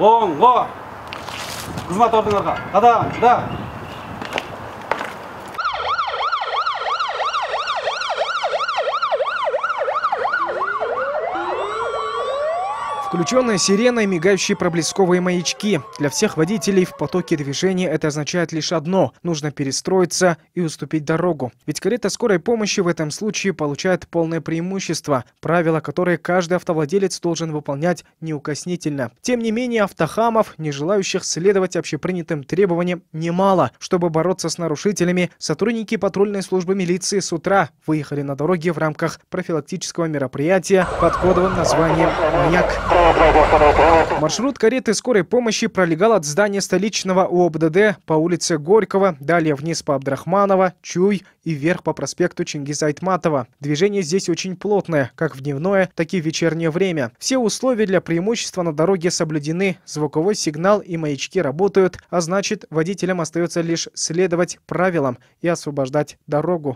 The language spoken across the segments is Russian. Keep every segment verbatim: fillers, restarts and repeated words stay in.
оңға. Қызмат ордыңарға. Қадам, да. Включенная сирена и мигающие проблесковые маячки. Для всех водителей в потоке движения это означает лишь одно – нужно перестроиться и уступить дорогу. Ведь карета скорой помощи в этом случае получает полное преимущество. Правила, которые каждый автовладелец должен выполнять неукоснительно. Тем не менее, автохамов, не желающих следовать общепринятым требованиям, немало. Чтобы бороться с нарушителями, сотрудники патрульной службы милиции с утра выехали на дороги в рамках профилактического мероприятия под кодовым названием «Маяк». Маршрут кареты скорой помощи пролегал от здания столичного УОБДД по улице Горького, далее вниз по Абдрахманова, Чуй и вверх по проспекту Чингиза Айтматова. Движение здесь очень плотное, как в дневное, так и в вечернее время. Все условия для преимущества на дороге соблюдены, звуковой сигнал и маячки работают, а значит, водителям остается лишь следовать правилам и освобождать дорогу.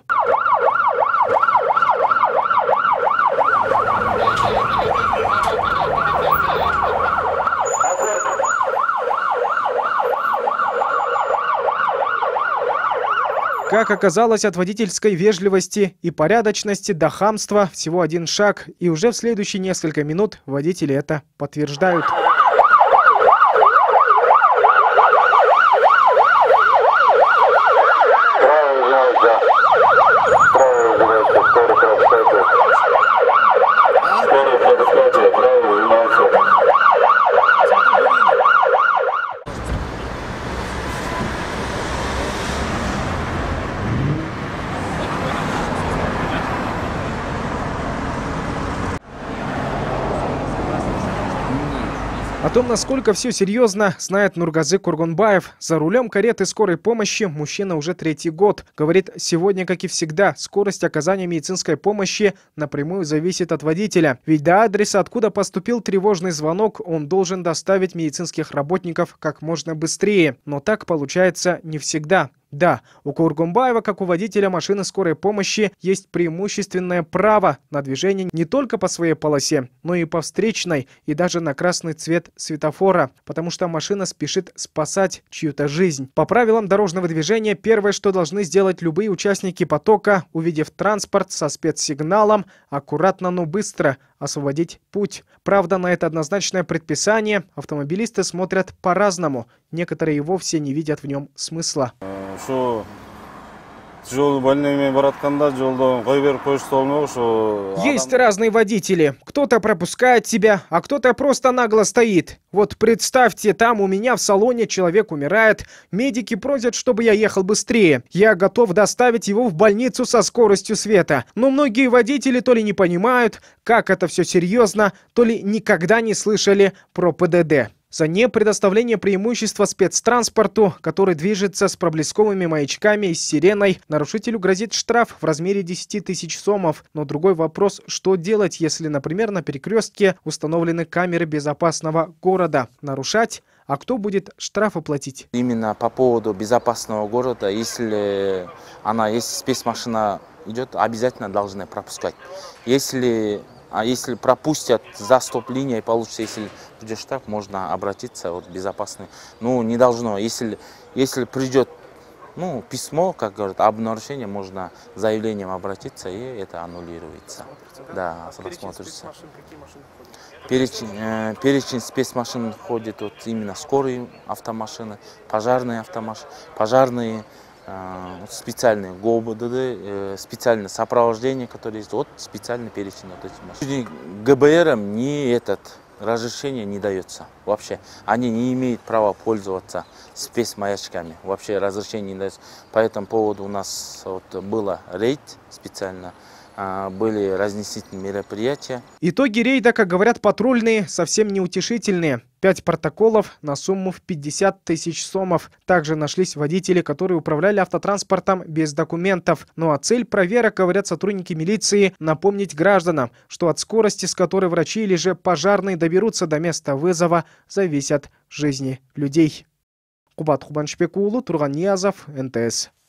Как оказалось, от водительской вежливости и порядочности до хамства всего один шаг, и уже в следующие несколько минут водители это подтверждают. О том, насколько все серьезно, знает Нургазы Кургунбаев. За рулем кареты скорой помощи мужчина уже третий год. Говорит, сегодня, как и всегда, скорость оказания медицинской помощи напрямую зависит от водителя. Ведь до адреса, откуда поступил тревожный звонок, он должен доставить медицинских работников как можно быстрее. Но так получается не всегда. Да, у Кургунбаева, как у водителя машины скорой помощи, есть преимущественное право на движение не только по своей полосе, но и по встречной, и даже на красный цвет светофора, потому что машина спешит спасать чью-то жизнь. По правилам дорожного движения, первое, что должны сделать любые участники потока, увидев транспорт со спецсигналом, аккуратно, но быстро освободить путь. Правда, на это однозначное предписание автомобилисты смотрят по-разному. Некоторые и вовсе не видят в нем смысла. Есть разные водители. Кто-то пропускает тебя, а кто-то просто нагло стоит. Вот представьте, там у меня в салоне человек умирает. Медики просят, чтобы я ехал быстрее. Я готов доставить его в больницу со скоростью света. Но многие водители то ли не понимают, как это все серьезно, то ли никогда не слышали про ПДД. За непредоставление преимущества спецтранспорту, который движется с проблесковыми маячками и с сиреной, нарушителю грозит штраф в размере десяти тысяч сомов. Но другой вопрос, что делать, если, например, на перекрестке установлены камеры безопасного города? Нарушать? А кто будет штрафы платить? Именно по поводу безопасного города, если она, если спецмашина идет, обязательно должны пропускать. Если... А если пропустят за стоп-линией, получится, если придет штраф, можно обратиться вот, безопасный. Ну, не должно. Если, если придет ну, письмо, как говорят, об нарушении, можно заявлением обратиться, и это аннулируется. Да, рассматривается. Перечень, э, перечень спецмашин входит вот, именно скорые автомашины, пожарные автомашины, пожарные, специальные ГОБДД, специальное сопровождение, которое есть, вот специальный перечень вот этих машин. ГБРам не этот разрешение не дается вообще. Они не имеют права пользоваться спецмаячками. Вообще разрешение не дается. По этому поводу у нас вот было рейд специально. Были разнесительные мероприятия. Итоги рейда, как говорят патрульные, совсем неутешительные. Пять протоколов на сумму в пятьдесят тысяч сомов. Также нашлись водители, которые управляли автотранспортом без документов. Ну а цель проверок, говорят сотрудники милиции, напомнить гражданам, что от скорости, с которой врачи или же пожарные доберутся до места вызова, зависят жизни людей. Кубат Хубаншбек уулу, Турган Ниязов, эн тэ эс.